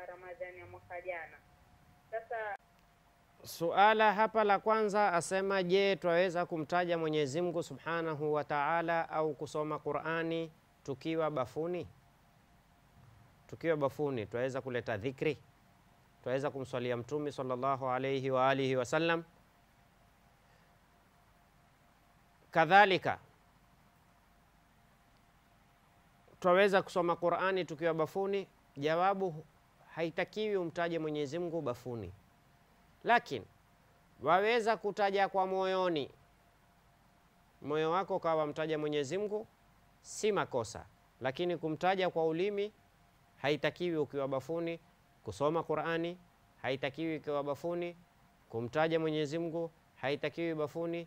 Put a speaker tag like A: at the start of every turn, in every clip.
A: Ramadhani ya mwaka jana. Sasa
B: suala hapa la kwanza asema, je, twaweza kumtaja Mwenyezi Mungu Subhanahu wa Ta'ala au kusoma Qur'ani tukiwa bafuni? Tukiwa bafuni twaweza kuleta dhikri? Twaweza kumswalia Mtume sallallahu alayhi wa alihi wasallam? Kadhalika twaweza kusoma Qur'ani tukiwa bafuni? Jawabu, haitakiwi umtaje Mwenyezi Mungu bafuni, lakini waweza kutaja kwa moyoni. Moyo wako kawa mtaja Mwenyezi Mungu, si makosa, lakini kumtaja kwa ulimi haitakiwi ukiwa bafuni. Kusoma Qur'ani haitakiwi ukiwa bafuni. Kumtaja Mwenyezi Mungu haitakiwi bafuni.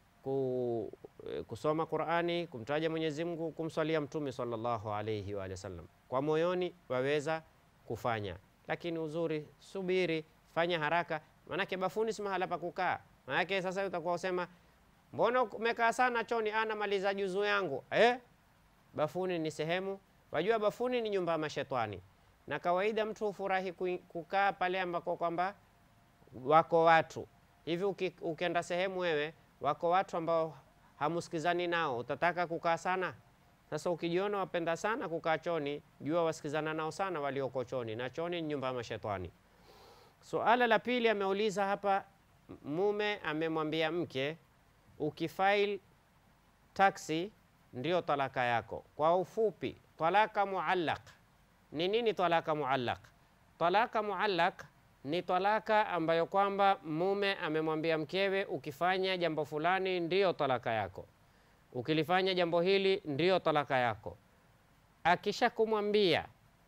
B: Kusoma Qur'ani, kumtaja Mwenyezi Mungu, kumswalia Mtume sallallahu alayhi wa sallam kwa moyoni waweza kufanya, lakini uzuri, subiri, fanya haraka, manake bafuni si mahala pa kukaa. Manake sasa utakuwa usema, mbona umekaa sana choni, ana maliza juzu yangu. Bafuni ni sehemu, wajua bafuni ni nyumba ya mashetani, na kawaida mtu hufurahi kukaa pale ambako kwamba wako watu. Hivi ukienda sehemu wewe wako watu ambao hamusikizani nao, utataka kukaa sana? Sasa ukijiona wapenda sana kukaa choni, jua wasikizana nao sana walioko choni, na choni ni nyumba ya mashetani. Suala la pili ameuliza hapa, mume amemwambia mke, ukifail taksi ndio talaka yako. Kwa ufupi, talaka muallaq. Ni nini talaka muallaq? Talaka muallaq ni talaka ambayo kwamba mume amemwambia mkewe, ukifanya jambo fulani ndio talaka yako, ukilifanya jambo hili ndio talaka yako. Akisha kumwambia,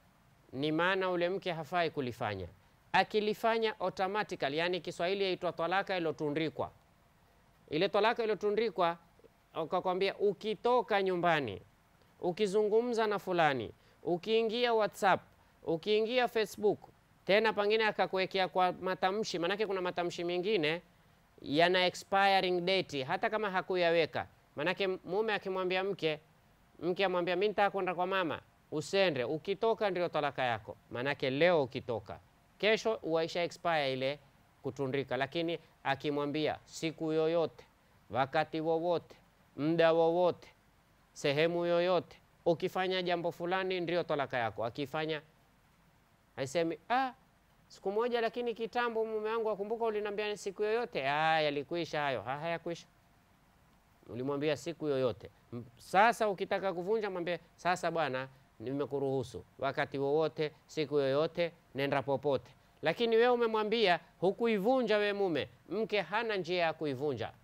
B: ni maana ule mke hafai kulifanya. Akilifanya automatically, yani Kiswahili yaitwa talaka ilotundikwa. Ile talaka ilotundikwa, ukakwambia ukitoka nyumbani, ukizungumza na fulani, ukiingia WhatsApp, ukiingia Facebook, tena pengine akakuwekea kwa matamshi, manake kuna matamshi mengine yana expiring date hata kama hakuyaweka. Manake mume akimwambia mke amwambia, mimi nitaka kwenda kwa mama, usende, ukitoka ndio talaka yako. Manake leo ukitoka, kesho uaisha expire ile kutundika. Lakini akimwambia siku yoyote, wakati wowote, muda wowote, sehemu yoyote, ukifanya jambo fulani ndio talaka yako. Akifanya haisemi, siku moja lakini kitambo mume wangu akumbuka uliniambia siku yoyote. Yalikuisha hayo. Hayakwisha. Ulimwambia siku yoyote. Sasa ukitaka kuvunja, mwambie, sasa bwana, nimekuruhusu wakati wowote, siku yoyote, nenda popote. Lakini wewe umemwambia, hukuivunja we mume. Mke hana njia ya kuivunja.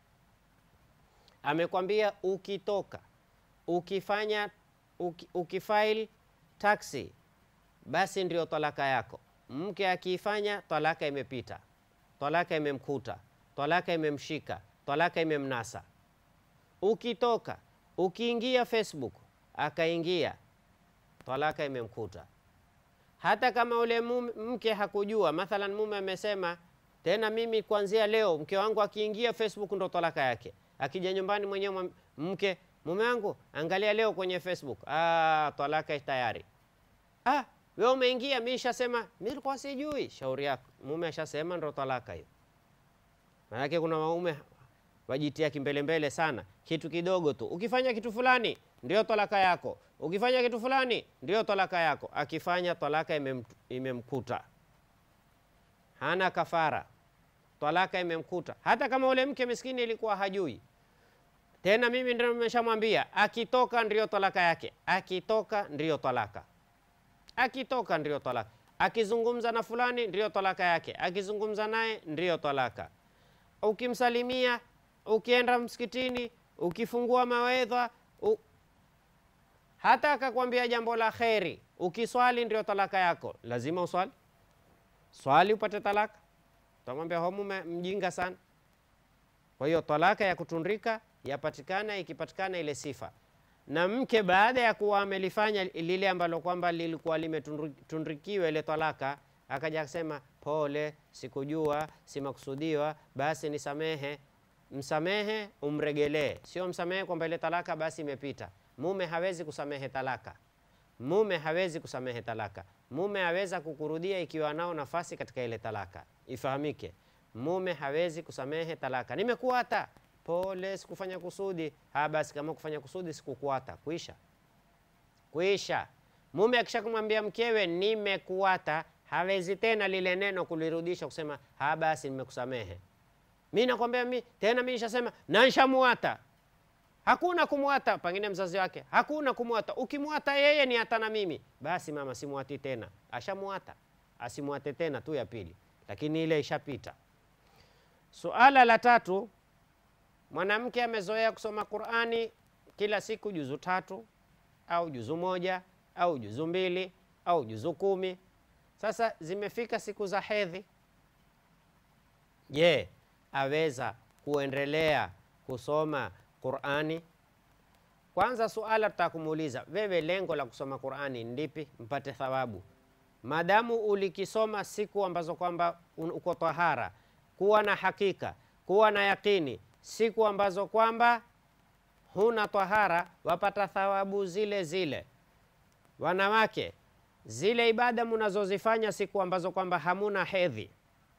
B: Amekwambia ukitoka, ukifanya, ukifail taksi, basi ndio talaka yako. Mke akiifanya, talaka imepita, talaka imemkuta, talaka imemshika, talaka imemnasa. Ukitoka, ukiingia Facebook, akaingia, talaka imemkuta. Hata kama ule mke hakujua, mathalan mume amesema, tena mimi kuanzia leo mke wangu akiingia Facebook ndo talaka yake. Akija nyumbani mwenyewe mke, mume wangu angalia leo kwenye Facebook, talaka tayari. Wewe umeingia, mimi nishasema, mimi nilikuwa sijui. Shauri yako, mume ashasema ndo talaka hiyo. Maana kuna waume wajitia kimbelembele sana, kitu kidogo tu, ukifanya kitu fulani ndio talaka yako, ukifanya kitu fulani ndio talaka yako. Akifanya, talaka imemkuta, hana kafara, talaka imemkuta. Hata kama ule mke miskini ilikuwa hajui. Tena mimi ndio nimeshamwambia, akitoka ndio talaka yake, akitoka ndio talaka, akitoka ndio talaka. Akizungumza na fulani ndio talaka yake, akizungumza naye ndio talaka. Ukimsalimia, ukienda msikitini, ukifungua mawaidha, hata akakwambia jambo la kheri, ukiswali ndio talaka yako. Lazima uswali, swali upate talaka. Utamwambia ho mume mjinga sana. Kwa hiyo talaka ya kutundika yapatikana ikipatikana ile sifa. Na mke baada ya kuwa amelifanya lile ambalo kwamba lilikuwa limetundikiwa ile talaka, akaja kusema, pole, sikujua, si makusudiwa, basi nisamehe. Msamehe, umregelee. Sio msamehe kwamba ile talaka basi imepita. Mume hawezi kusamehe talaka. Mume hawezi kusamehe talaka. mume aweza kukurudia ikiwa nao nafasi katika ile talaka. Ifahamike, mume hawezi kusamehe talaka. Nimekuata, pole, sikufanya kusudi. Basi kama kufanya kusudi sikukuata, kuisha. Mume akishakumwambia mkewe nimekuata, hawezi tena lile neno kulirudisha kusema basi nimekusamehe. Mimi nakwambia mimi nishasema na nishamuata. Hakuna kumuata, pengine mzazi wake, hakuna kumuata. Ukimuata yeye ni hata na mimi. Basi mama simuati tena. Ashamuata. Asimuate tena tu ya pili. Lakini ile ishapita. Suala la 3, mwanamke amezoea kusoma Qur'ani kila siku juzu 3 au juzu 1 au juzu 2 au juzu 10. Sasa zimefika siku za hedhi. Je, aweza kuendelea kusoma Qur'ani? Kwanza suala tutakumuuliza, wewe lengo la kusoma Qur'ani ndipi? Mpate thawabu. Madamu ulikisoma siku ambazo kwamba uko tahara, kuwa na hakika, kuwa na yakini, siku ambazo kwamba huna tahara, wapata thawabu zile zile. Wanawake, zile ibada mnazozifanya siku ambazo kwamba hamuna hedhi,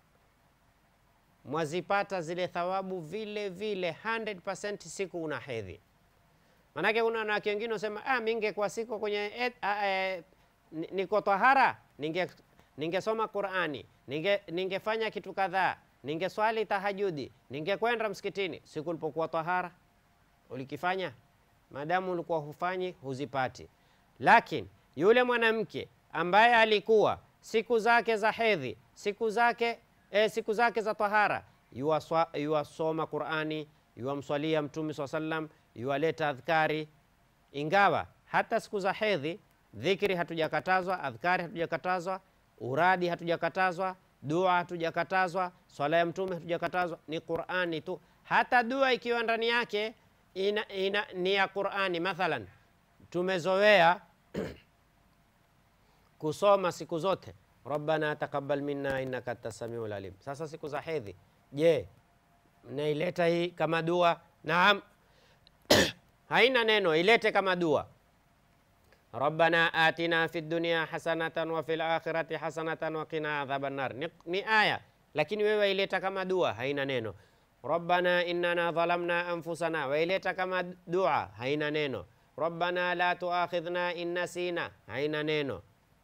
B: mwazipata zile thawabu vile vile 100% siku una hedhi. Manake kuna wanawake wengine wasema minge kwa siku kwenye niko tahara, ningesoma Qur'ani, ningefanya kitu kadhaa, ningeswali tahajudi, ningekwenda msikitini. Siku ulipokuwa tahara ulikifanya? Madamu ulikuwa hufanyi, huzipati. Lakini yule mwanamke ambaye alikuwa siku zake za hedhi, siku zake za tahara, yuwasoma Qur'ani, yuwamswalia Mtume SAW, yuwaleta adhkari. Ingawa hata siku za hedhi dhikri hatujakatazwa, adhkari hatujakatazwa, uradi hatujakatazwa, dua hatujakatazwa, swala ya Mtume hatujakatazwa, ni Qur'ani tu. Hata dua ikiwa ndani yake ni ya Qur'ani. Mathalan, tumezoea kusoma siku zote Rabbana taqabbal minna innaka antas-samiul alim. Sasa siku za hedhi, je, naileta hii kama dua? Naam. Haina neno, ilete kama dua. Rabbana atina fid dunya hasanatan wa fil akhirati hasanatan wa qina adhaban nar. Ni aya, lakini wewe ileta kama dua, haina neno. Rabbana innana dhalamna anfusana, waileta kama dua, haina neno. Rabbana la tuakhidhna in nasina, haina neno.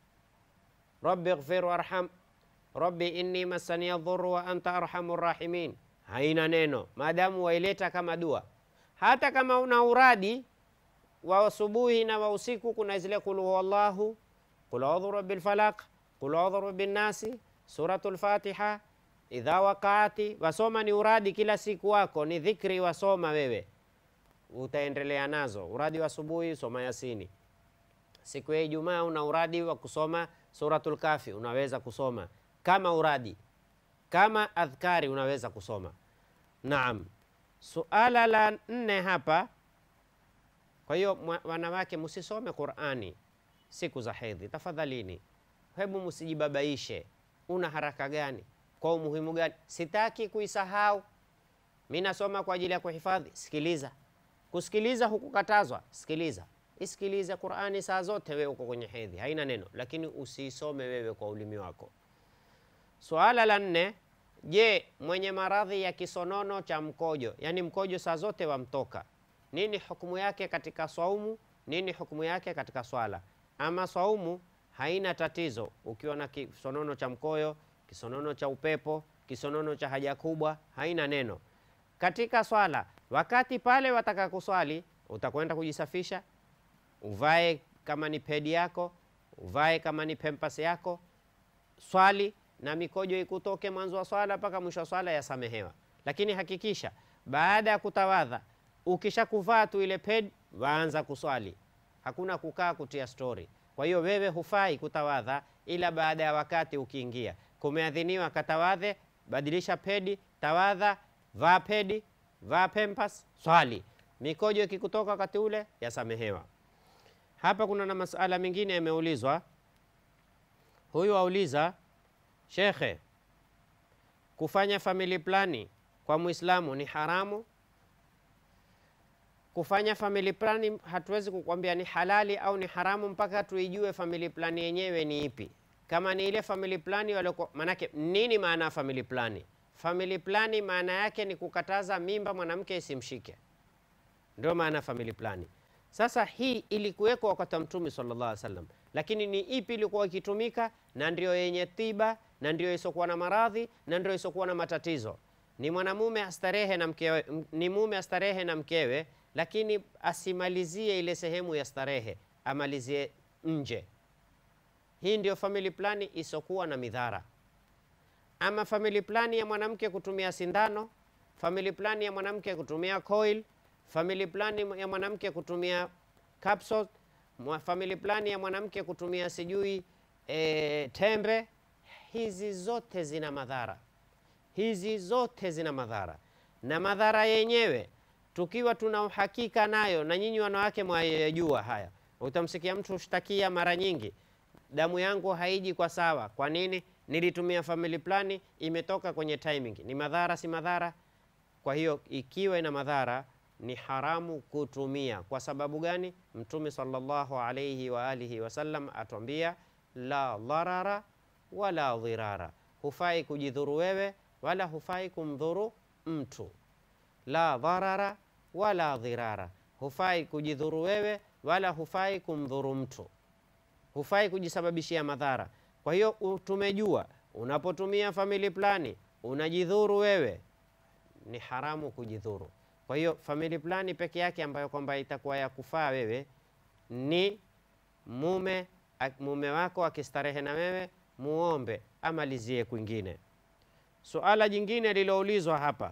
B: Rabbi ighfir warham, Rabbi inni massani adh-dhurru wa anta arhamur rahimin, haina neno. Maadamu waileta kama dua. Hata kama una uradi wa asubuhi na wa usiku, kuna zile qul huwallahu, qul a'udhu birabbil falaq, qul a'udhu birabbin nasi, suratul Fatiha, idha waqa'ati, wasoma. Ni uradi kila siku wako, ni dhikri wasoma wewe, utaendelea nazo. Uradi wa asubuhi soma Yasini. Siku ya Ijumaa una uradi wa kusoma suratul Kafi, unaweza kusoma kama uradi, kama adhkari unaweza kusoma. Naam. Suala la 4 hapa. Kwa hiyo wanawake, msisome Qur'ani siku za hedhi tafadhalini. Hebu msijibabaishe. Una haraka gani? Kwa umuhimu gani? Sitaki kuisahau. Mimi nasoma kwa ajili ya kuhifadhi. Sikiliza. Kusikiliza hukukatazwa. Sikiliza. Isikilize Qur'ani saa zote wewe uko kwenye hedhi, haina neno, lakini usisome wewe kwa ulimi wako. Swala la 4, je, mwenye maradhi ya kisonono cha mkojo, yani mkojo saa zote wamtoka, nini hukumu yake katika swaumu? Nini hukumu yake katika swala? Ama swaumu haina tatizo ukiwa na kisonono cha mkojo, kisonono cha upepo, kisonono cha haja kubwa, haina neno. Katika swala, wakati pale wataka kuswali, utakwenda kujisafisha, uvae kama ni pedi yako, uvae kama ni pempasi yako, swali na mikojo ikutoke mwanzo wa swala mpaka mwisho wa swala, yasamehewa. Lakini hakikisha baada ya kutawadha, ukisha kuvaa tu ile pedi, waanza kuswali. Hakuna kukaa kutia story. Kwa hiyo wewe hufai kutawadha ila baada ya wakati ukiingia. Kumeadhiniwa katawadhe, badilisha pedi, tawadha, vaa pedi, vaa pempas, swali. Mikojo ikikutoka wakati ule, yasamehewa. Hapa kuna na masuala mengine yameulizwa. Huyu auliza, Shekhe, kufanya family planning kwa Muislamu ni haramu? kufanya family planning hatuwezi kukwambia ni halali au ni haramu mpaka tuijue family plan yenyewe ni ipi. Kama ni ile family plan walio, manake nini maana family plan? Family plan maana yake ni kukataza mimba mwanamke isimshike, ndio maana family plan. Sasa hii ilikuwekwa wakati wa Mtume sallallahu alaihi wasallam, lakini ni ipi ilikuwa ikitumika? Na ndio yenye tiba, na ndio isokuwa na maradhi, na ndio isokuwa na matatizo. Ni mwanamume astarehe na mkewe, ni mume astarehe na mkewe, lakini asimalizie ile sehemu ya starehe, amalizie nje. Hii ndio family plan isokuwa na midhara. Ama family plan ya mwanamke kutumia sindano, family plan ya mwanamke kutumia coil, family plan ya mwanamke kutumia capsule, family plan ya mwanamke kutumia sijui tembe, hizi zote zina madhara. Hizi zote zina madhara, na madhara yenyewe tukiwa tuna uhakika nayo, na nyinyi wanawake mwayajua haya. Utamsikia mtu ushtakia mara nyingi, damu yangu haiji kwa sawa. Kwa nini? Nilitumia family plan, imetoka kwenye timing. Ni madhara si madhara? Kwa hiyo ikiwa ina madhara ni haramu kutumia. Kwa sababu gani? Mtume sallallahu alayhi wa alihi wasallam atuambia la dharara wala dhirara, hufai kujidhuru wewe wala hufai kumdhuru mtu. La dharara wala dhirara, hufai kujidhuru wewe wala hufai kumdhuru mtu, hufai kujisababishia madhara. Kwa hiyo tumejua unapotumia family plan unajidhuru wewe, ni haramu kujidhuru. Kwa hiyo family plan peke yake ambayo kwamba itakuwa ya kufaa wewe ni mume wako akistarehe na wewe, muombe amalizie kwingine. Suala jingine liloulizwa hapa,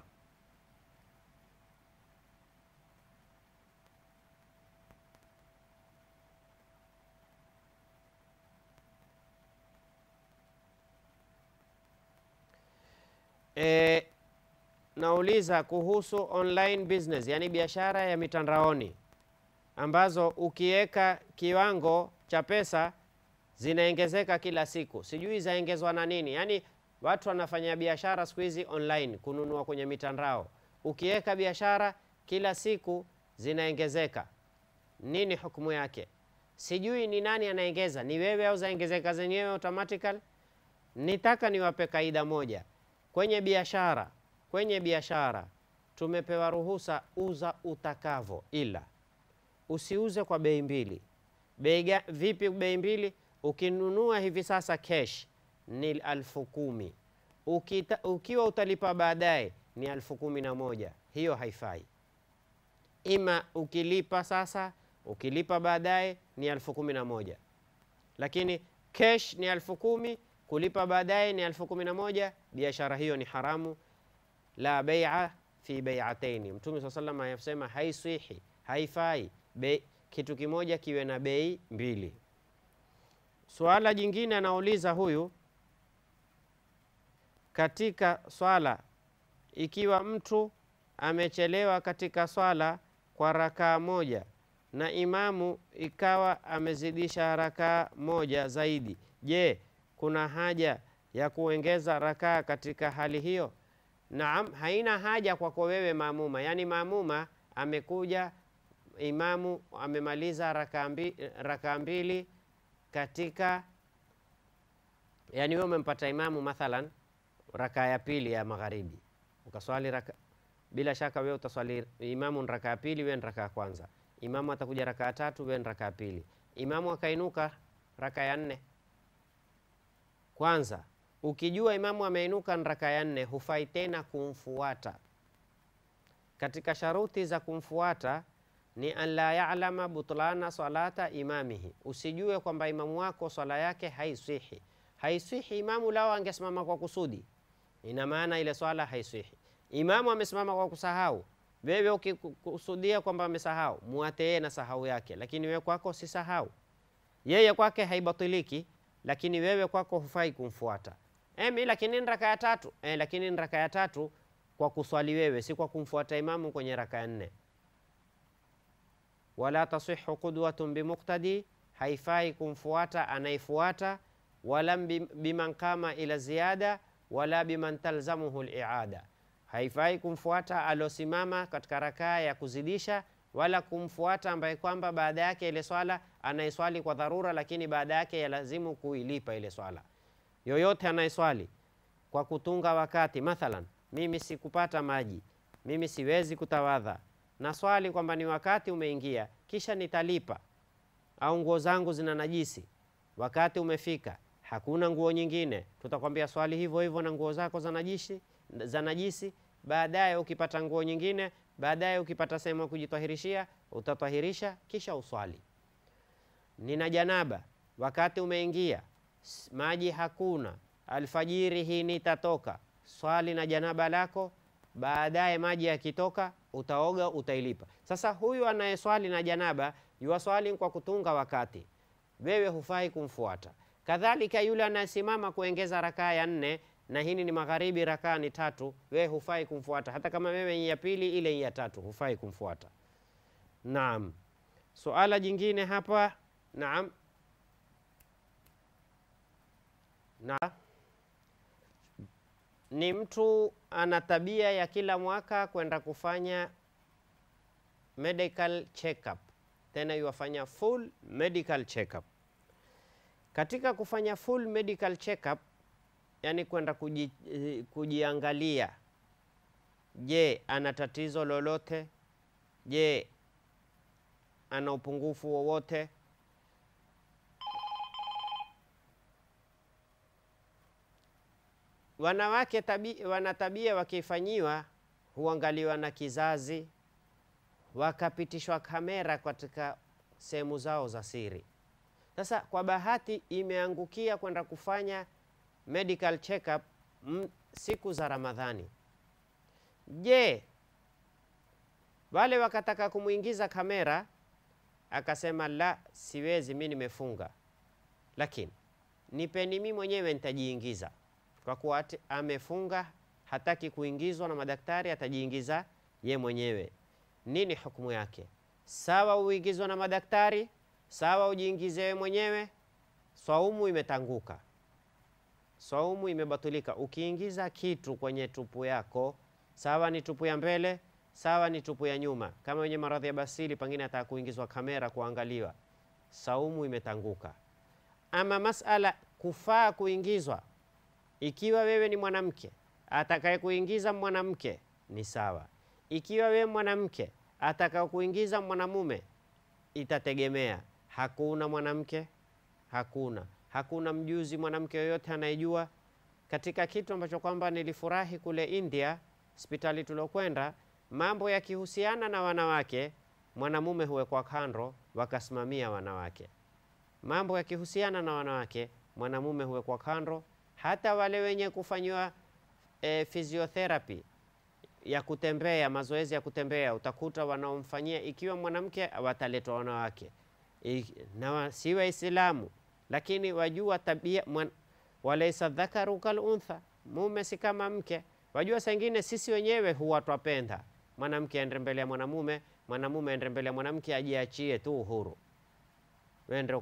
B: nauliza kuhusu online business, yani biashara ya mitandaoni ambazo ukiweka kiwango cha pesa zinaongezeka kila siku. Sijui zaongezwa na nini. Yani watu wanafanya biashara siku hizi online, kununua kwenye mitandao. Ukiweka biashara kila siku zinaongezeka. Nini hukumu yake? Sijui ni nani anaongeza, ni wewe au zaongezeka zenyewe automatically? Nitaka niwape kaida moja. Kwenye biashara tumepewa ruhusa, uza utakavo, ila usiuze kwa bei mbili. Vipi bei mbili? Ukinunua hivi sasa cash ni 10,000, ukiwa utalipa baadaye ni 11,000. Hiyo haifai. Ima ukilipa sasa, ukilipa baadaye ni 11,000, lakini cash ni 10,000, kulipa baadaye ni 11,000. Biashara hiyo ni haramu. La bai'a fi bai'ataini. Mtume sallallahu alayhi wasallam anasema haisihi, haifai kitu kimoja kiwe na bei mbili. Swala jingine anauliza huyu, katika swala, ikiwa mtu amechelewa katika swala kwa rakaa moja na imamu ikawa amezidisha rakaa moja zaidi, je, kuna haja ya kuongeza rakaa katika hali hiyo? Naam, haina haja kwako wewe maamuma. Yani maamuma amekuja, imamu amemaliza rakaa mbili katika, yani wewe umempata imamu mathalan rakaa ya pili ya magharibi, ukaswali bila shaka wewe utaswali imamu rakaa ya pili, wewe rakaa ya kwanza. Imamu atakuja rakaa ya tatu, wewe rakaa ya pili. Imamu akainuka rakaa ya 4. Kwanza ukijua imamu ameinuka rakaa ya 4, hufai tena kumfuata. Katika sharuti za kumfuata ni an la ya'lama butlana salata imamihi, usijue kwamba imamu wako swala yake haisihi. Haisihi imamu lao angesimama kwa kusudi, ina maana ile swala haisihi. Imamu amesimama kwa kusahau, wewe ukikusudia kwamba amesahau, muate yeye na sahau yake, lakini wewe kwako si sahau. Yeye kwake haibatiliki, lakini wewe kwako hufai kumfuata. Lakini ni rakaa ya 3. Lakini ni rakaa ya 3 kwa kuswali wewe, si kwa kumfuata imamu kwenye rakaa ya 4. Wala tasihhu qudwatun bimuqtadi, haifai kumfuata anaifuata, wala biman qama ila ziyada, wala biman talzamuhu al-i'ada. Haifai kumfuata alosimama katika rakaa ya kuzidisha, wala kumfuata ambaye kwamba baada yake ile swala anaiswali kwa dharura, lakini baada yake yalazimu kuilipa ile swala. Yoyote anaiswali kwa kutunga wakati, mathalan mimi sikupata maji, mimi siwezi kutawadha, na swali kwamba ni wakati umeingia kisha nitalipa, au nguo zangu zina najisi, wakati umefika, hakuna nguo nyingine, tutakwambia swali hivyo hivyo na nguo zako za najisi. Baadaye ukipata nguo nyingine, baadaye ukipata sehemu ya kujitahirishia, utatahirisha kisha uswali. Nina janaba, wakati umeingia, maji hakuna, alfajiri hii nitatoka, swali na janaba lako, baadaye maji yakitoka utaoga, utailipa. Sasa huyu anayeswali na janaba yuwaswali kwa kutunga wakati, wewe hufai kumfuata. Kadhalika yule anayesimama kuongeza rakaa ya 4 na hini ni magharibi, rakaa ni 3, wewe hufai kumfuata. Hata kama wewe ya pili, ile ya 3 hufai kumfuata. Naam. Suala jingine hapa, naam. Ni mtu ana tabia ya kila mwaka kwenda kufanya medical check-up, tena yuwafanya full medical check-up. Katika kufanya full medical check-up, yani kwenda kujiangalia, je, ana tatizo lolote? Je, ana upungufu wowote? Wanawake wana tabia wakifanyiwa, huangaliwa na kizazi, wakapitishwa kamera katika sehemu zao za siri. Sasa kwa bahati imeangukia kwenda kufanya medical check-up siku za Ramadhani. Je, wale wakataka kumuingiza kamera, akasema la, siwezi, mimi nimefunga, lakini nipeni mimi mwenyewe nitajiingiza. Kwa kuwa amefunga, hataki kuingizwa na madaktari, atajiingiza ye mwenyewe. Nini hukumu yake? Sawa uingizwa na madaktari, sawa ujiingize wewe mwenyewe, saumu imetanguka, saumu imebatulika. Ukiingiza kitu kwenye tupu yako, sawa ni tupu ya mbele, sawa ni tupu ya nyuma, kama wenye maradhi ya basili pengine ataka kuingizwa kamera kuangaliwa, saumu imetanguka. Ama masala kufaa kuingizwa, ikiwa wewe ni mwanamke, atakaye kuingiza mwanamke ni sawa. Ikiwa wewe mwanamke, atakaye kuingiza mwanamume, itategemea. Hakuna mwanamke, hakuna mjuzi mwanamke yoyote anayejua. Katika kitu ambacho kwamba nilifurahi kule India, hospitali tulokwenda, mambo yakihusiana na wanawake, mwanamume huwekwa kando, wakasimamia wanawake. Mambo yakihusiana na wanawake, mwanamume huwekwa kando. Hata wale wenye kufanywa physiotherapy ya kutembea, mazoezi ya kutembea, utakuta wanaomfanyia, ikiwa mwanamke wataletwa wanawake, na si Waislamu, lakini wajua tabia, walaysa dhakaru kal untha, mume si kama mke. Wajua saa nyingine sisi wenyewe huwa twapenda mwanamke aende mbele ya mwanamume, mwanamume aende mbele ya mwanamke, ajiachie tu uhuru. Wende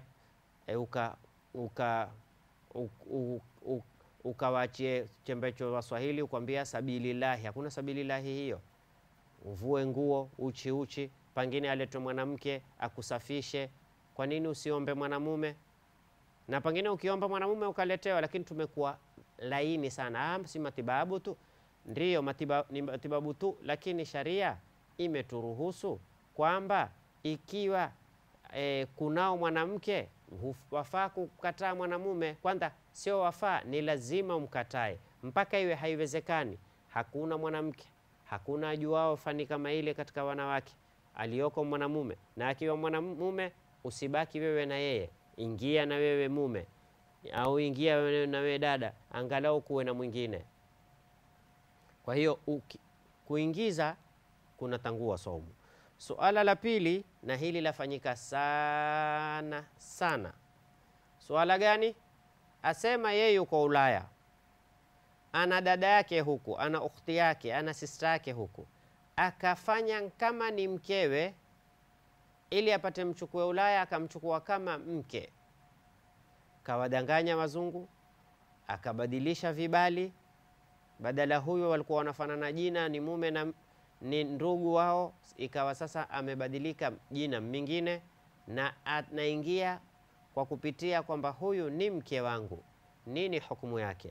B: ukawachie chembecho Waswahili, ukwambia sabilillahi. Hakuna sabilillahi hiyo. Uvue nguo uchi, pengine aletwe mwanamke akusafishe. Kwa nini usiombe mwanamume? Na pengine ukiomba mwanamume ukaletewa, lakini tumekuwa laini sana. Si matibabu tu. Ndiyo, ni matibabu tu, lakini sharia imeturuhusu kwamba ikiwa kunao mwanamke, wafaa kukataa mwanamume. Kwanza sio wafaa, ni lazima umkatae mpaka iwe haiwezekani. Hakuna mwanamke, hakuna ajuao fani kama ile katika wanawake aliyoko mwanamume. Na akiwa mwanamume, usibaki wewe na yeye, ingia na wewe mume, au ingia wewe na wewe dada, angalau kuwe na mwingine. Kwa hiyo kuingiza kunatangua saumu. Suala la pili, na hili lafanyika sana sana. Suala gani? Asema yeye yuko Ulaya, ana dada yake huku, ana ukhti yake, ana sister yake huku, akafanya kama ni mkewe ili apate mchukue Ulaya, akamchukua kama mke, kawadanganya wazungu, akabadilisha vibali. Badala huyo walikuwa wanafanana jina, ni mume ni ndugu wao, ikawa sasa amebadilika jina mingine na anaingia kwa kupitia kwamba huyu ni mke wangu, nini hukumu yake?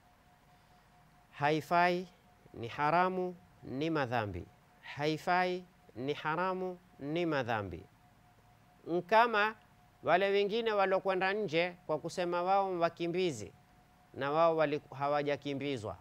B: Haifai, ni haramu, ni madhambi. Haifai, ni haramu, ni madhambi. Kama wale wengine walokwenda nje kwa kusema wao wakimbizi na wao hawajakimbizwa,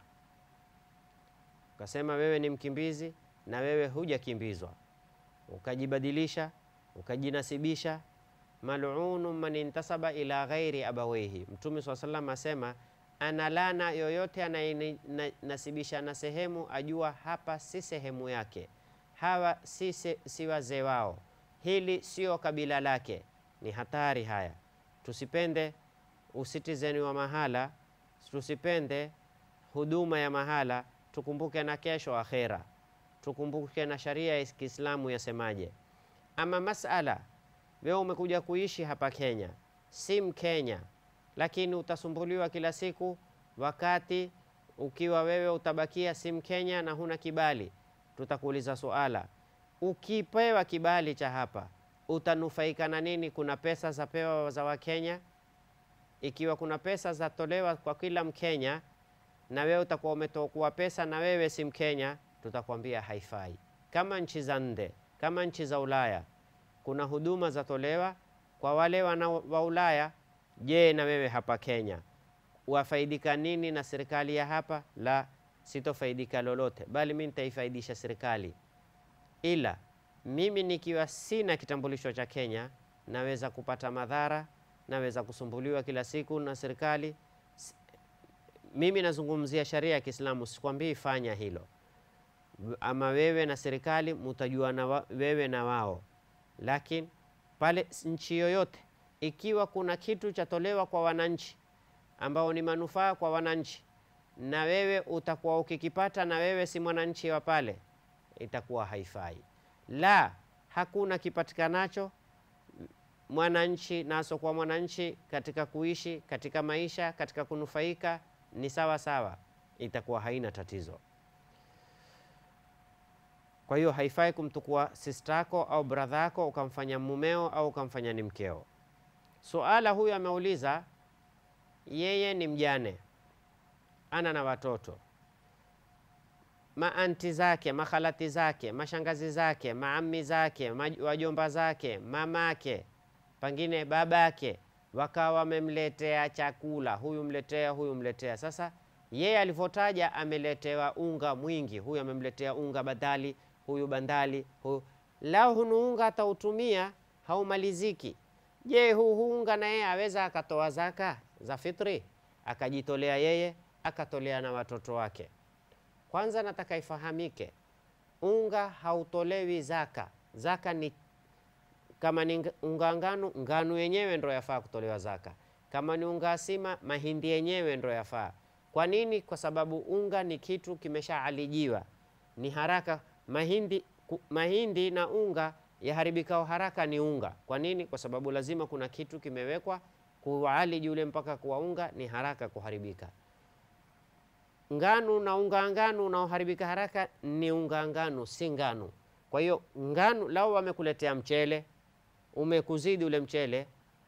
B: ukasema wewe ni mkimbizi na wewe hujakimbizwa, ukajibadilisha, ukajinasibisha. Mal'unu man intasaba ila ghairi abawayhi. Mtume SAW asema analana yoyote anayenasibisha na sehemu ajua hapa si sehemu yake, hawa si wazee wao, hili sio kabila lake. Ni hatari haya. Tusipende usitizeni wa mahala, tusipende huduma ya mahala. Tukumbuke na kesho akhera, tukumbuke na sharia ya Kiislamu yasemaje. Ama masala wewe umekuja kuishi hapa Kenya, si Mkenya, lakini utasumbuliwa kila siku, wakati ukiwa wewe utabakia si Mkenya na huna kibali, tutakuuliza suala, ukipewa kibali cha hapa utanufaika na nini? Kuna pesa za pewa za Wakenya? Ikiwa kuna pesa za tolewa kwa kila Mkenya na wewe utakuwa umetokuwa pesa na wewe si Mkenya, tutakwambia haifai. Kama nchi za nje, kama nchi za Ulaya, kuna huduma za tolewa kwa wale wa Ulaya. Je, na wewe hapa Kenya wafaidika nini na serikali ya hapa? La, sitofaidika lolote, bali mimi nitaifaidisha serikali. Ila mimi nikiwa sina kitambulisho cha Kenya, naweza kupata madhara, naweza kusumbuliwa kila siku na serikali. Mimi nazungumzia sharia ya Kiislamu, sikwambii fanya hilo. Ama wewe na serikali mtajua na wewe na wao. Lakini pale nchi yoyote ikiwa kuna kitu chatolewa kwa wananchi ambao ni manufaa kwa wananchi, na wewe utakuwa ukikipata na wewe si mwananchi wa pale, itakuwa haifai. La, hakuna kipatikanacho mwananchi naso kwa mwananchi katika kuishi, katika maisha, katika kunufaika ni sawa sawa, itakuwa haina tatizo. Kwa hiyo haifai kumtukua sistako au bradhako ukamfanya mumeo au ukamfanya ni mkeo. Suala huyu ameuliza, yeye ni mjane, ana na watoto, maanti zake, makhalati zake, mashangazi zake, maami zake, wajomba zake, mamake, pengine babake, wakawa wamemletea chakula, huyu mletea. Sasa yeye alivyotaja ameletewa unga mwingi, huyu amemletea unga badali, huyu bandali, huyu. Lao hunu unga atautumia haumaliziki. Je, huu unga na yeye aweza akatoa zaka za fitri, akajitolea yeye, akatolea na watoto wake? Kwanza nataka ifahamike, unga hautolewi zaka. Zaka ni kama ni unga ngano yenyewe ndio yafaa kutolewa zaka. Kama ni unga asima, mahindi yenyewe ndio yafaa. Kwa nini? Kwa sababu unga ni kitu kimeshaalijiwa, ni haraka. Mahindi na unga yaharibikao haraka ni unga. Kwa nini? Kwa sababu lazima kuna kitu kimewekwa kualiji ule mpaka kuwa unga, ni haraka kuharibika. Ngano na unga ngano unaoharibika haraka ni unga ngano, si ngano. Kwa hiyo ngano, lao wamekuletea mchele, umekuzidi ule mchele,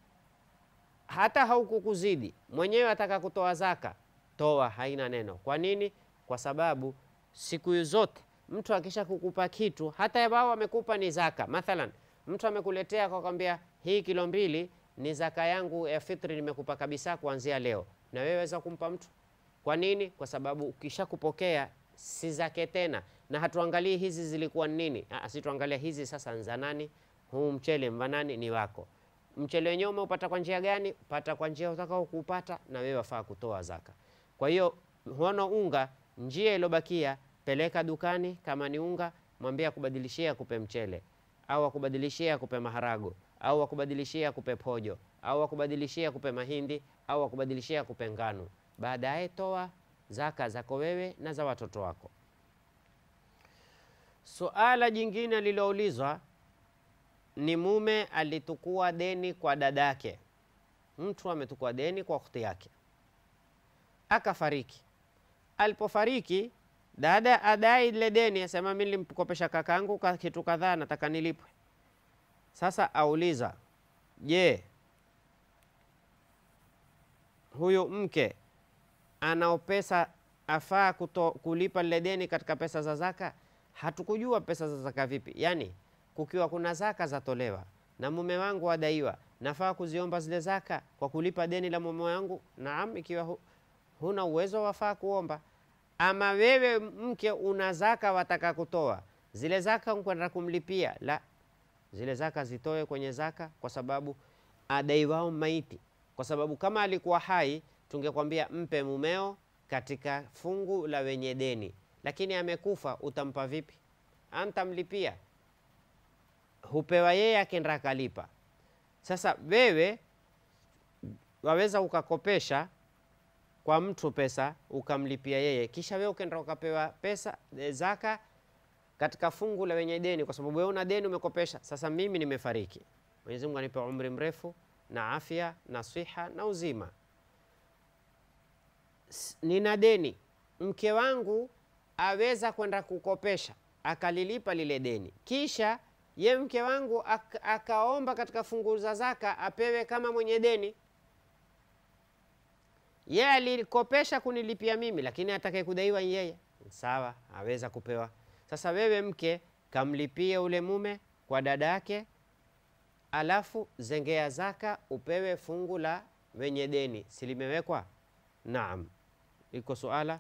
B: hata haukukuzidi mwenyewe ataka kutoa zaka, toa, haina neno. Kwa nini? Kwa sababu siku zote mtu akisha kukupa kitu, hata wao wamekupa ni zaka. Mathalan, mtu amekuletea kwa kwambia hii kilo 2 ni zaka yangu ya fitri, nimekupa kabisa kuanzia leo, na wewe waweza kumpa mtu. Kwa nini? Kwa sababu ukisha kupokea si zake tena, na hatuangalii hizi zilikuwa nini. Asituangalia hizi sasa nza nani, huu mchele mvanani ni wako. Mchele wenyewe umeupata kwa njia gani? Pata kwa njia utakao kupata, na wewe wafaa kutoa zaka. Kwa hiyo huono unga, njia ilobakia peleka dukani, kama ni unga mwambie akubadilishia kupe mchele, au akubadilishia kupe maharago, au akubadilishia kupe pojo, au akubadilishia kupe mahindi, au akubadilishia kupe ngano. Baadaye toa zaka zako wewe na za watoto wako. Suala jingine liloulizwa ni mume alitukua deni kwa dadake. Mtu ametukua deni kwa ukhti yake, akafariki. Alipofariki Dada adai ile deni, asema mimi nilimkopesha kakangu kitu kadhaa nataka nilipwe. Sasa auliza, je, huyu mke anao pesa afaa kulipa lile deni katika pesa za zaka? Hatukujua pesa za zaka vipi. Yani kukiwa kuna zaka zatolewa na mume wangu adaiwa, nafaa kuziomba zile zaka kwa kulipa deni la mume wangu? Naam, ikiwa huna uwezo wafaa kuomba. Ama wewe mke una zaka wataka kutoa, zile zaka kwenda kumlipia, la, zile zaka zitoe kwenye zaka, kwa sababu adaiwao maiti. Kwa sababu kama alikuwa hai tungekwambia mpe mumeo katika fungu la wenye deni, lakini amekufa, utampa vipi? Antamlipia, hupewa yeye akenda akalipa. Sasa wewe waweza ukakopesha kwa mtu pesa ukamlipia yeye, kisha wewe ukenda ukapewa pesa zaka katika fungu la wenye deni, kwa sababu wewe una deni umekopesha. Sasa mimi nimefariki, Mwenyezi Mungu anipe umri mrefu na afya na siha na uzima, nina deni, mke wangu aweza kwenda kukopesha akalilipa lile deni, kisha ye mke wangu akaomba katika fungu za zaka apewe kama mwenye deni. Yeye alikopesha kunilipia mimi, lakini atakaye kudaiwa yeye, sawa, aweza kupewa. Sasa wewe mke kamlipie ule mume kwa dada yake, alafu zengea zaka upewe fungu la wenye deni, silimewekwa? Naam. Iko suala?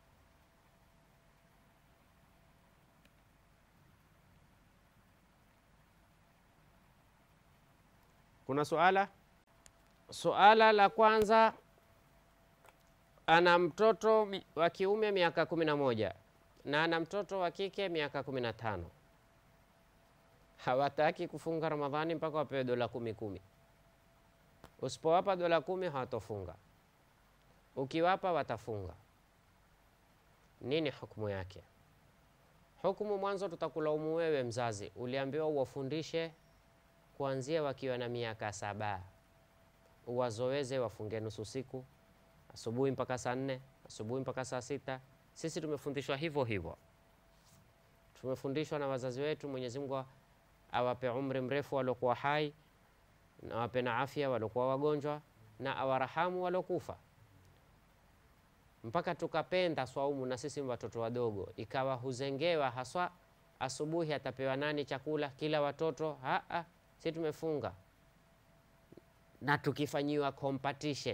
B: Kuna suala? Suala la kwanza, ana mtoto wa kiume miaka 11 na ana mtoto wa kike miaka 15. Hawataki kufunga Ramadhani mpaka wapewe dola 10. Usipowapa dola 10 hawatofunga, ukiwapa watafunga. Nini hukumu yake? Hukumu, mwanzo tutakulaumu wewe mzazi, uliambiwa uwafundishe kuanzia wakiwa na miaka 7, uwazoeze wafunge nusu siku, asubuhi mpaka saa 4, asubuhi mpaka saa 6. Sisi tumefundishwa hivyo hivyo, tumefundishwa na wazazi wetu. Mwenyezi Mungu awape umri mrefu waliokuwa hai, na awape na afya waliokuwa wagonjwa, na awarahamu waliokufa. Mpaka tukapenda swaumu na sisi watoto wadogo, ikawa huzengewa haswa asubuhi atapewa nani chakula, kila watoto si tumefunga. Na tukifanyiwa competition,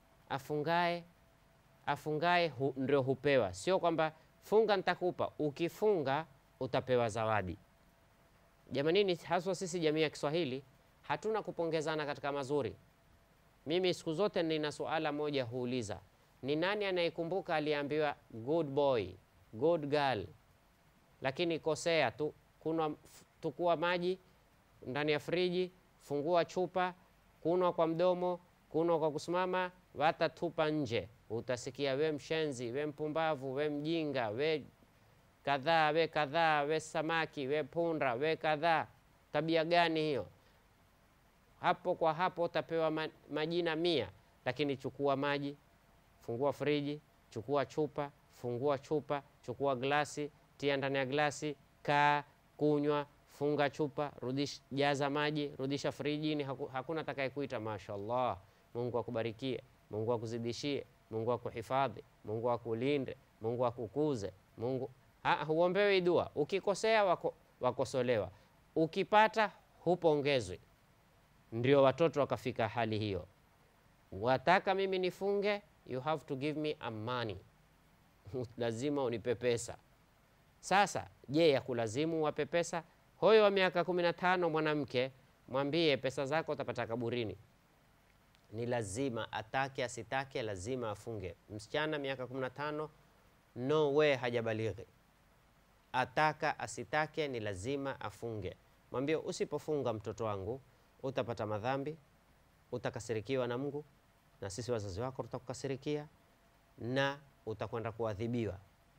B: afungae ndio hupewa, sio kwamba funga nitakupa, ukifunga utapewa zawadi. Jamanini, haswa sisi jamii ya Kiswahili hatuna kupongezana katika mazuri. Mimi siku zote nina suala moja huuliza, ni nani anayekumbuka aliambiwa good boy, good girl, lakini kosea tu, tukua maji ndani ya friji, fungua chupa, kunwa kwa mdomo, kunwa kwa kusimama, watatupa nje. Utasikia we mshenzi, we mpumbavu, we mjinga, we kadhaa, we samaki, we punda, we kadhaa. Tabia gani hiyo? Hapo kwa hapo utapewa majina 100, lakini chukua maji, fungua friji, chukua chupa, fungua chupa, chukua glasi, tia ndani ya glasi, kaa, kunywa, funga chupa, rudisha, jaza maji, rudisha frijini. Hakuna atakayekuita mashaallah, Mungu akubarikie, Mungu akuzidishie, Mungu akuhifadhi, Mungu akulinde, Mungu akukuze, Mungu huombewi dua. Ukikosea wakosolewa, ukipata hupongezwi. Ndio watoto wakafika hali hiyo. Wataka mimi nifunge, you have to give me a money. Lazima unipe pesa. Sasa je, ya kulazimu wape pesa? Huyo wa miaka 15 mwanamke, mwambie pesa zako utapata kaburini. Ni lazima, atake asitake, lazima afunge. Msichana miaka 15, no way hajabalighi. Ataka asitake, ni lazima afunge. Mwambie usipofunga mtoto wangu utapata madhambi, utakasirikiwa na Mungu, na sisi wazazi wako tutakukasirikia, na utakwenda kuadhibiwa.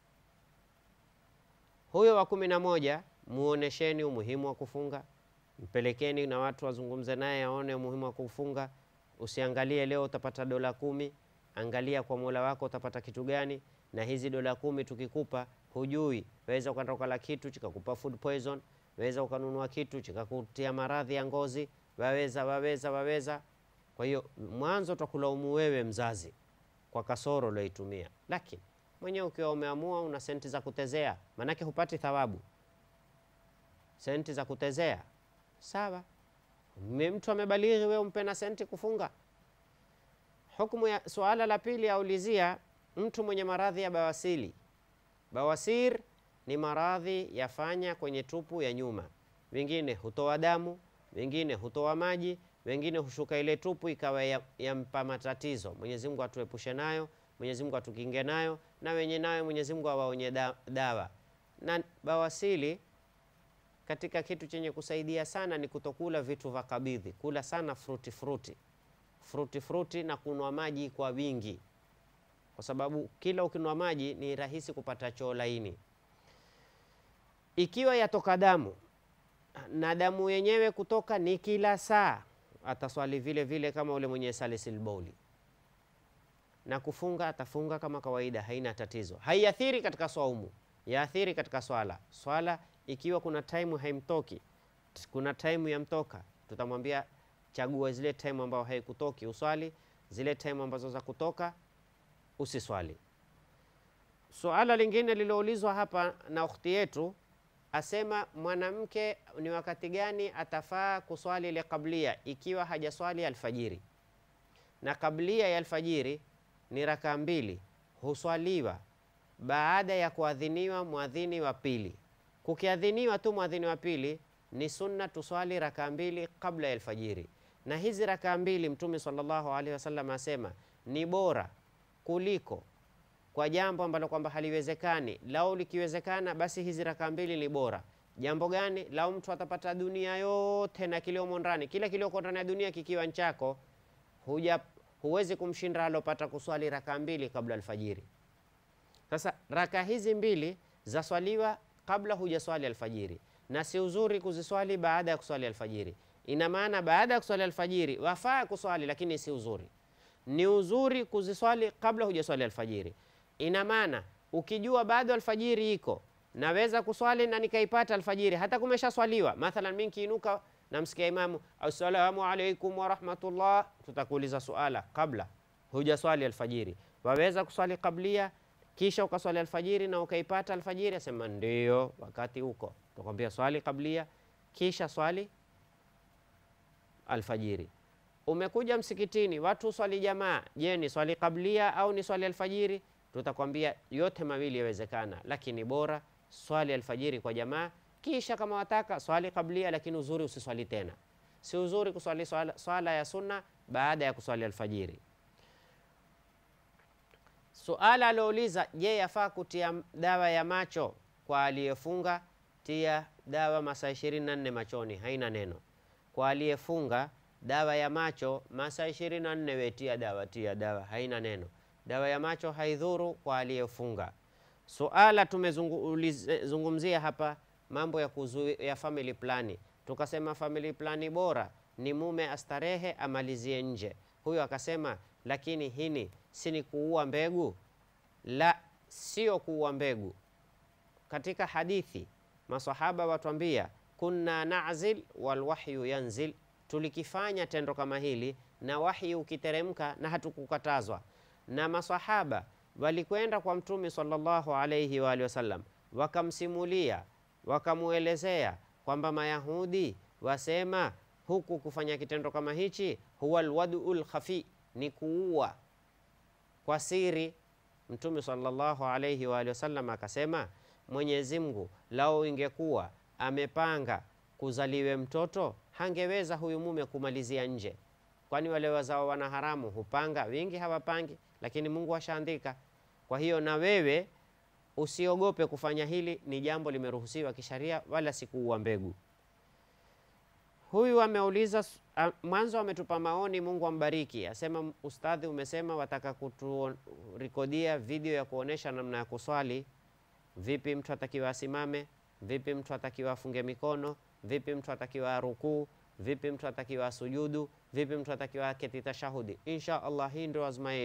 B: Huyo wa 11 muonesheni umuhimu wa kufunga, mpelekeni na watu wazungumze naye aone umuhimu wa kufunga. Usiangalie leo utapata dola 10, angalia kwa Mola wako utapata kitu gani. Na hizi dola 10 tukikupa hujui, waweza ukanatoka la kitu chikakupa food poison, waweza ukanunua kitu chikakutia maradhi ya ngozi, waweza. Kwa hiyo mwanzo utakulaumu wewe mzazi kwa kasoro uliyoitumia, lakini mwenyewe ukiwa umeamua una senti za kutezea, manake hupati thawabu. Senti za kutezea sawa, mtu amebalighi, wewe umpe na senti kufunga. Hukumu ya suala la pili aulizia mtu mwenye maradhi ya bawasili. Bawasir ni maradhi yafanya kwenye tupu ya nyuma, wengine hutoa damu, wengine hutoa maji, wengine hushuka ile tupu ikawa yampa matatizo. Mwenyezi Mungu atuepushe nayo, Mwenyezi Mungu atukinge nayo, na wenye nayo Mwenyezi Mungu awaonye dawa. Na bawasili katika kitu chenye kusaidia sana ni kutokula vitu vya kabidhi, kula sana fruti na kunwa maji kwa wingi, kwa sababu kila ukinwa maji ni rahisi kupata choo laini. Ikiwa yatoka damu na damu yenyewe kutoka ni kila saa, ataswali vile vile kama ule mwenye salisil boli, na kufunga atafunga kama kawaida, haina tatizo. Haiathiri katika saumu, yaathiri katika swala. Ikiwa kuna time haimtoki, kuna time yamtoka, tutamwambia chagua zile time ambao haikutoki uswali, zile time ambazo za kutoka usiswali. Suala lingine liloulizwa hapa na ukhti yetu, asema mwanamke ni wakati gani atafaa kuswali ile kablia ikiwa hajaswali alfajiri. Na kablia ya alfajiri ni raka 2, huswaliwa baada ya kuadhiniwa muadhini wa pili. Kukiadhiniwa tu muadhini wa pili ni sunna tuswali raka 2 kabla ya alfajiri. Na hizi raka 2 Mtume sallallahu alaihi wasallam asema ni bora kuliko kwa jambo ambalo kwamba haliwezekani. Lau likiwezekana basi hizi raka 2 ni bora. Jambo gani? Lau mtu atapata dunia yote na kiliomo ndani, kila kilioko ndani ya dunia kikiwa nchako, huwezi kumshinda alopata kuswali raka 2 kabla alfajiri. Sasa raka hizi 2 zaswaliwa kabla hujaswali alfajiri, na si uzuri kuziswali baada ya kuswali alfajiri. Ina maana baada ya kuswali alfajiri wafaa kuswali, lakini si uzuri. Ni uzuri kuziswali kabla hujaswali alfajiri. Ina maana ukijua bado alfajiri iko, naweza kuswali na nikaipata alfajiri hata kumesha swaliwa. Mathalan mimi kiinuka na msikia imamu assalamu alaykum wa rahmatullah, tutakuuliza suala kabla hujaswali alfajiri, waweza kuswali kablia kisha ukaswali alfajiri na ukaipata alfajiri? Asema ndio, wakati huko tukwambia swali kablia kisha swali alfajiri. Umekuja msikitini watu swali jamaa, je, ni swali kablia au ni swali alfajiri? Tutakwambia yote mawili yawezekana, lakini bora swali alfajiri kwa jamaa, kisha kama wataka swali kablia, lakini uzuri usiswali tena. Si uzuri kuswali swala ya sunna baada ya kuswali alfajiri. Suala alouliza, je, yafaa kutia dawa ya macho kwa aliyefunga? Tia dawa masaa 24 machoni, haina neno. Kwa aliyefunga dawa ya macho masaa 24 wetia dawa, haina neno. Dawa ya macho haidhuru kwa aliyefunga. Suala tumezungumzia hapa mambo ya family plani. Tukasema family plani bora ni mume astarehe amalizie nje. Huyo akasema lakini hini si ni kuua mbegu? La, sio kuua mbegu. Katika hadithi masahaba watuambia kunna na'zil wal wahyu yanzil, tulikifanya tendo kama hili na wahyi ukiteremka na hatukukatazwa. Na masahaba walikwenda kwa Mtume sallallahu alayhi wa alihi wasallam, wakamsimulia, wakamuelezea kwamba Mayahudi wasema huku kufanya kitendo kama hichi huwa alwadul khafi, ni kuua kwa siri. Mtume sallallahu alayhi wa alihi wasallam akasema, Mwenyezi Mungu lao ingekuwa amepanga kuzaliwe mtoto, hangeweza huyu mume kumalizia nje. Kwani wale wazao wana haramu hupanga, wingi hawapangi, lakini Mungu ashaandika. Kwa hiyo na wewe usiogope kufanya hili, ni jambo limeruhusiwa kisharia, wala si kuua mbegu. Huyu ameuliza mwanzo, ametupa maoni, Mungu ambariki. Asema, ustadhi, umesema wataka kuturekodia video ya kuonesha namna ya kuswali. Vipi mtu atakiwa asimame? Vipi mtu atakiwa afunge mikono? Vipi mtu atakiwa rukuu? Vipi mtu atakiwa sujudu? Vipi mtu atakiwa aketi tashahudi? Insha Allah hii ndio azma yetu.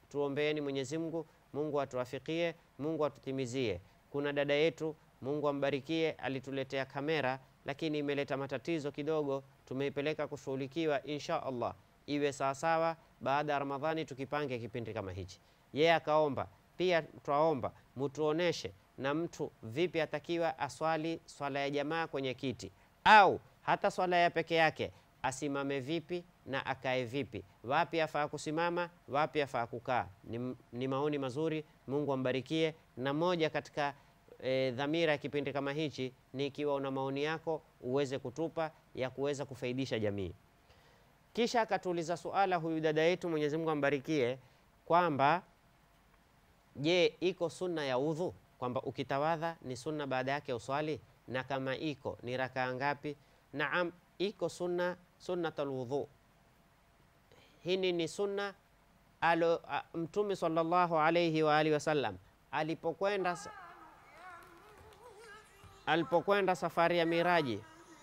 B: tuombeeni Mwenyezi Mungu, Mungu atuafikie, Mungu atutimizie. Kuna dada yetu, Mungu ambarikie, alituletea kamera lakini imeleta matatizo kidogo, tumeipeleka kushughulikiwa, insha Allah iwe sawasawa. Baada ya Ramadhani tukipange kipindi kama hichi. Yeye akaomba pia, twaomba mtuoneshe na mtu vipi atakiwa aswali swala ya jamaa kwenye kiti, au hata swala ya peke yake asimame vipi na akae vipi, wapi afaa kusimama, wapi afaa kukaa. Ni maoni mazuri, Mungu ambarikie. Na moja katika dhamira ya kipindi kama hichi ni ikiwa una maoni yako uweze kutupa ya kuweza kufaidisha jamii. Kisha akatuuliza suala huyu dada yetu, Mwenyezi Mungu ambarikie, kwamba je, iko sunna ya udhu, kwamba ukitawadha ni sunna baada yake uswali, na kama iko ni rakaa ngapi? Naam, iko sunnatul wudhu. Hii ni sunna Mtume sallallahu alayhi wa alihi wasallam alipokwenda safari ya Miraji.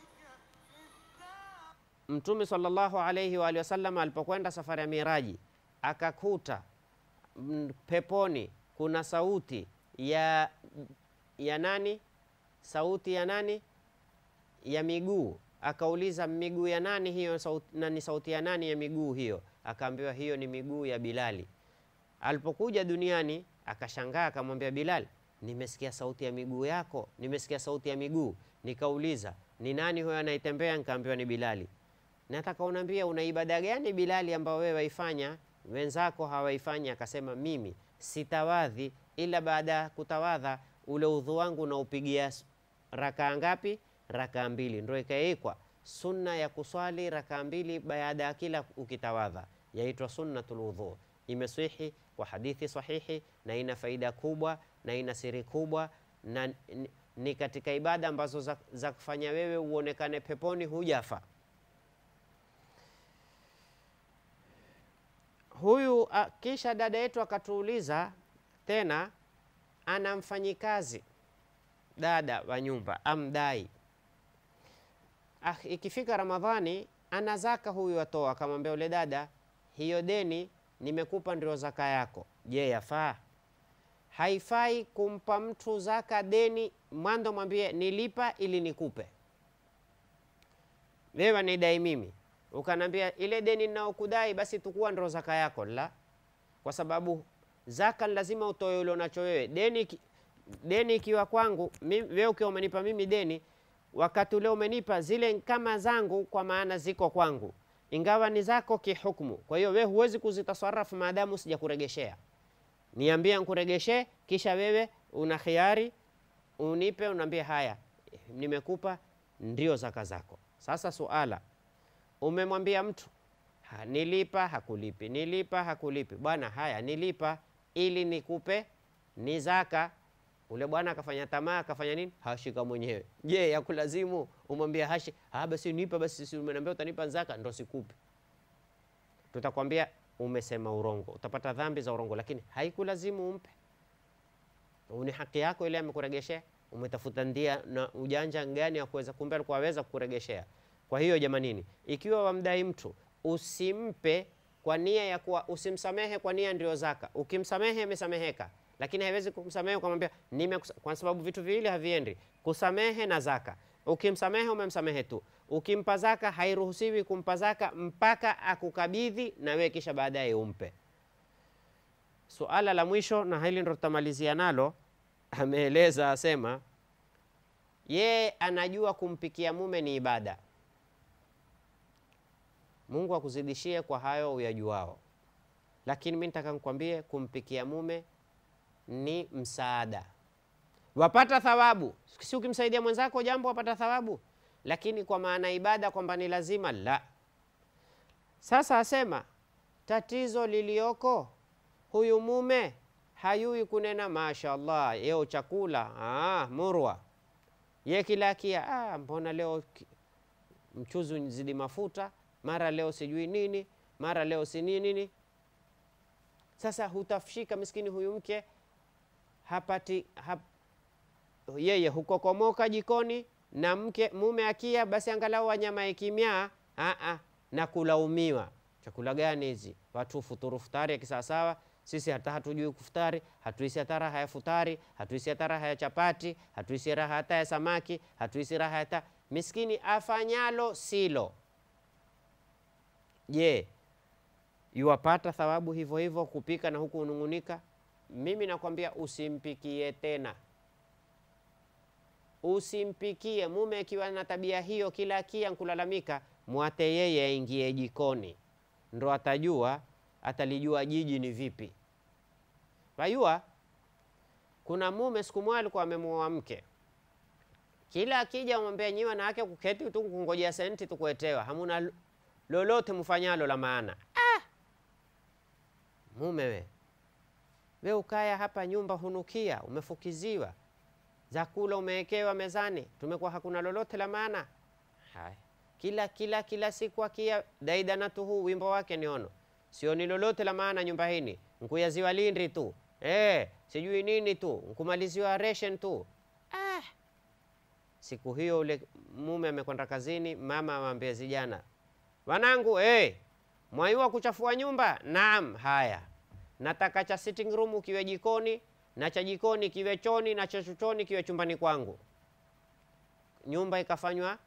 B: Mtume sallallahu alayhi wa alihi wasallam alipokwenda safari ya Miraji akakuta peponi kuna sauti ya nani? Sauti ya nani? Ya miguu. Akauliza, miguu ya nani hiyo? Na ni sauti ya nani ya miguu hiyo? Akaambiwa hiyo ni miguu ya Bilali. Alipokuja duniani akashangaa, akamwambia Bilal, nimesikia sauti ya miguu yako, nimesikia sauti ya miguu. Nikauliza, ni nani huyo anaitembea? Nikaambiwa ni Bilali. Nataka uniambia una ibada gani Bilali ambao wewe waifanya wenzako hawaifanyi? Akasema, mimi sitawadhi ila baada ya kutawadha ule udhu wangu na upigia rakaa ngapi? Rakaa 2. Ndio ikaekwa sunna ya kuswali rakaa 2 baada ya kila ukitawadha, yaitwa sunnatul wudhu. Imeswihi kwa hadithi sahihi na ina faida kubwa na ina siri kubwa, na ni katika ibada ambazo za kufanya wewe uonekane peponi hujafa. Huyu kisha dada yetu akatuuliza tena, ana mfanyikazi dada wa nyumba amdai, ikifika Ramadhani ana zaka huyu atoa. Akamwambia ule dada, hiyo deni nimekupa ndio zaka yako. Je, yafaa? Haifai kumpa mtu zaka deni mwanzo mwambie nilipa ili nikupe. Wewe nidai mimi, ukanambia ile deni ninaokudai basi tukua ndio zaka yako. La, kwa sababu zaka lazima utoe ule unacho wewe. Deni ikiwa kwangu wewe, ukiwa umenipa mimi deni, wakati ule umenipa zile kama zangu, kwa maana ziko kwangu, ingawa ni zako kihukumu. Kwa hiyo wewe huwezi kuzitasarrafu maadamu sijakuregeshea. Niambia nikuregeshe, kisha wewe una khiari unipe, unaambia haya nimekupa, ndio zaka zako. Sasa suala, umemwambia mtu nilipa hakulipi, nilipa hakulipi, bwana haya nilipa ili nikupe, ni zaka. Ule bwana akafanya tamaa, akafanya nini? Hashika mwenyewe. Je, ya kulazimu umwambia hashi, basi nipa, basi si umeniambia utanipa zaka, ndo sikupi. Tutakwambia umesema urongo, utapata dhambi za urongo, lakini haikulazimu umpe. Ni haki yako ile amekuregeshea. Umetafuta ndia na ujanja gani ya kuweza, kumbe alikuwa aweza kukuregeshea. Kwa hiyo jamanini, ikiwa wamdai mtu, usimpe kwa nia ya kuwa, usimsamehe kwa nia ndio zaka. Ukimsamehe amesameheka, lakini haiwezi kumsamehe ukamwambia kwa sababu vitu viwili haviendi, kusamehe na zaka. Ukimsamehe umemsamehe tu. Ukimpa zaka hairuhusiwi kumpa zaka mpaka akukabidhi na wewe kisha baadaye umpe. Suala la mwisho, na hili ndo tutamalizia nalo, ameeleza asema ye anajua kumpikia mume ni ibada. Mungu akuzidishie kwa hayo uyajuao, lakini mimi nataka nikwambie kumpikia mume ni msaada, wapata thawabu. Si ukimsaidia mwenzako jambo wapata thawabu, lakini kwa maana ibada kwamba ni lazima, la. Sasa asema tatizo lilioko, huyu mume hayui kunena mashaallah, yeo chakula murwa, ye kila kia mbona leo mchuzi unzidi mafuta, mara leo sijui nini, mara leo si nini. Sasa hutafshika miskini huyu mke, yeye hukokomoka jikoni, na mume akia basi angalau wanyama ikimya na kulaumiwa. Chakula gani hizi? Watu futuru futari ya kisawasawa, Sisi hata hatujui kufutari, hatuisi hata raha ya futari, hatuisi hata raha ya chapati, hatuisi raha hata ya samaki, hatuisi raha hata miskini afanyalo silo. Je, yuwapata thawabu hivyo hivyo kupika na huku unungunika? Mimi nakwambia usimpikie tena. Usimpikie. Mume akiwa na tabia hiyo, kila akia nkulalamika, mwate yeye aingie jikoni, ndo atajua, atalijua jiji ni vipi. Wajua kuna mume siku moja alikuwa amemuoa mke, kila akija umwambia nyiwa na wake kuketi tu kungojea senti tukuetewa, hamuna lolote mfanyalo la maana. Mume we ukaya hapa nyumba hunukia, umefukiziwa, zakula umewekewa mezani, tumekuwa hakuna lolote la maana. Haya, kila siku akia daidanatuhu, wimbo wake niono, sioni lolote la maana nyumba hini, nkuyaziwa lindri tu, sijui nini tu, nkumaliziwa ration tu. Siku hiyo ule mume amekwenda kazini, mama amwambia vijana, wanangu, mwaiwa kuchafua nyumba? Naam. Haya, nataka cha sitting room kiwe jikoni, na cha jikoni kiwe choni, na cha choni kiwe chumbani kwangu. Nyumba ikafanywa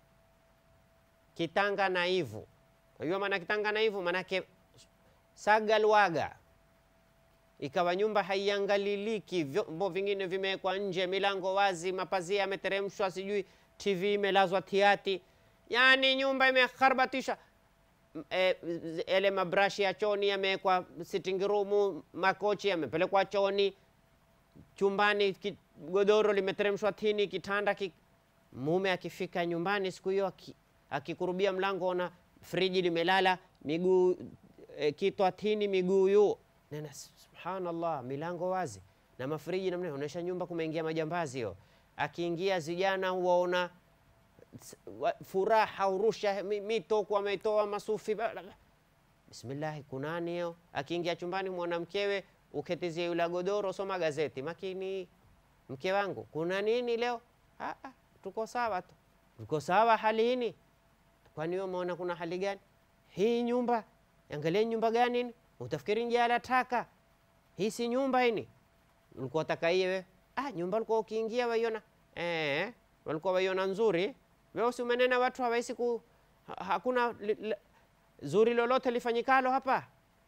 B: kitanga na ivu. Kwa hiyo maana kitanga na ivu manake sagalwaga, ikawa nyumba haiangaliliki, vyombo vingine vimewekwa nje, milango wazi, mapazia yameteremshwa, sijui TV imelazwa tiati, yani nyumba imekharbatisha. Ele mabrashi ya choni yamewekwa sitting room, makochi yamepelekwa choni, chumbani godoro limeteremshwa tini, kitanda mume akifika nyumbani siku hiyo akikurubia mlango, ona friji limelala, miguu kitwa tini, miguu yu nena, subhanallah, milango wazi na mafriji namna, onesha nyumba kumeingia majambazi hiyo. Akiingia vijana huwaona furaha, urusha mito kwa meitoa masufi, bismillah, kunani hiyo. Akiingia chumbani muona mkewe uketizie yule godoro, soma gazeti, makini mke wangu, kuna nini leo? Tuko sawa tu. Tuko sawa hali hini? Kwani wewe umeona kuna hali gani? Hii nyumba, angalia nyumba gani ni? Utafikiri njala taka. Hii si nyumba hini. Ulikuwa utakaie wewe? Nyumba ulikuwa ukiingia waiona. Walikuwa waiona nzuri. Wewe si umenena watu hawaisi hakuna zuri lolote lifanyikalo hapa.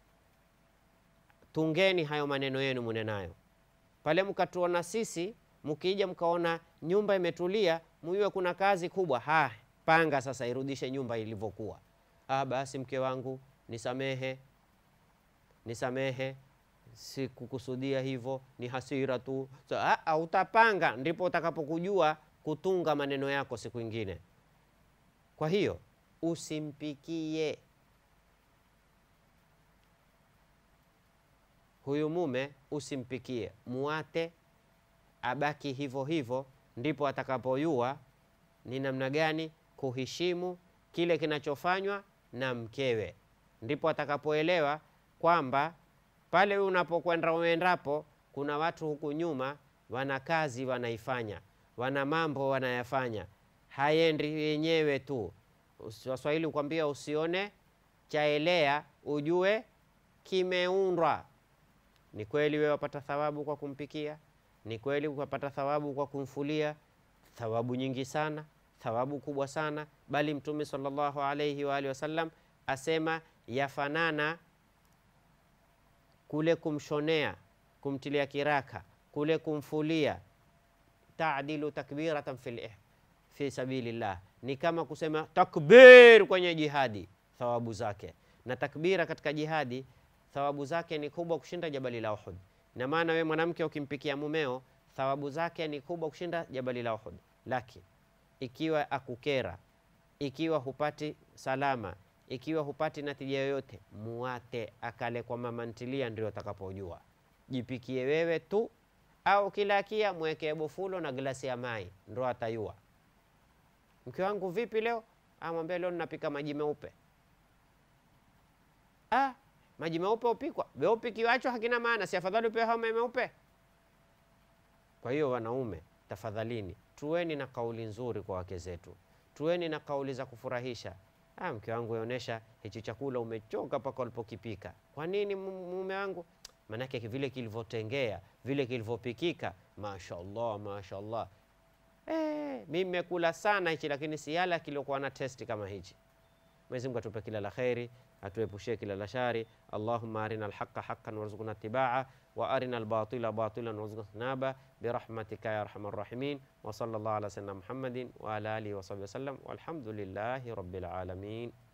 B: Tungeni hayo maneno yenu munenayo. Pale mkatuona sisi, mkija mkaona nyumba imetulia, muiwe kuna kazi kubwa. Panga sasa irudishe nyumba ilivyokuwa. Basi mke wangu, nisamehe, sikukusudia hivyo, ni hasira tu. Utapanga, ndipo utakapokujua kutunga maneno yako siku ingine. Kwa hiyo usimpikie huyu mume, usimpikie, muate abaki hivyo hivyo, ndipo atakapojua ni namna gani kuheshimu kile kinachofanywa na mkewe. Ndipo atakapoelewa kwamba pale unapokwenda uendapo, kuna watu huku nyuma wana kazi wanaifanya, wana mambo wanayafanya, haendi yenyewe tu. Waswahili kuambia usione chaelea ujue kimeundwa. Ni kweli wewe wapata thawabu kwa kumpikia, ni kweli wapata thawabu kwa kumfulia, thawabu nyingi sana, thawabu kubwa sana, bali Mtume sallallahu alayhi wa alihi wasallam asema yafanana kule kumshonea, kumtilia kiraka, kule kumfulia, ta'dilu takbiratan fi sabilillah, ni kama kusema takbir kwenye jihadi, thawabu zake. Na takbira katika jihadi thawabu zake ni kubwa kushinda jabali la Uhud. Na maana wewe mwanamke ukimpikia mumeo, thawabu zake ni kubwa kushinda jabali la Uhud. Lakini ikiwa akukera, ikiwa hupati salama, ikiwa hupati natija yoyote, muate akale kwa mama ntilia, ndio atakapojua. Jipikie wewe tu, au kila akia mwekee bofulo na glasi ya mai, ndio atayua. Mke wangu vipi leo? Mwambie leo ninapika maji meupe. Maji meupe upikwa, weupe kiwacho hakina maana, si afadhali upewe hao meupe? Kwa hiyo wanaume, tafadhalini, tuweni na kauli nzuri kwa wake zetu. Tuweni na kauli za kufurahisha. Mke wangu yaonesha hichi chakula umechoka paka ulipokipika. Kwa nini mume wangu? manake vile kilivotengea, vile kilivopikika, mashaallah mashaallah. Mimi nimekula sana hichi, lakini si yala kiliokuwa na testi kama hichi. Mwenyezi Mungu atupe kila la khairi, atuepushie kila la shari. Allahumma arina alhaqqa haqqan warzuqna ittibaa wa arina albatila batilan warzuqna ijtinaba birahmatika ya arhamar rahimin. Wa sallallahu ala sayyidina Muhammadin wa ala alihi wa sahbihi wasallam walhamdulillahi rabbil alamin.